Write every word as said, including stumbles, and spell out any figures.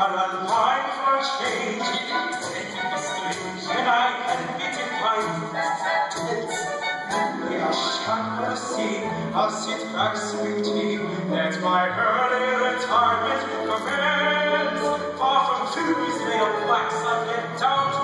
colour pine for change. And I can be declined. We are shut for the sea, I'll sit back sipping tea. Let my early retirement commence. Far from Tuesday on wax, I'll get down to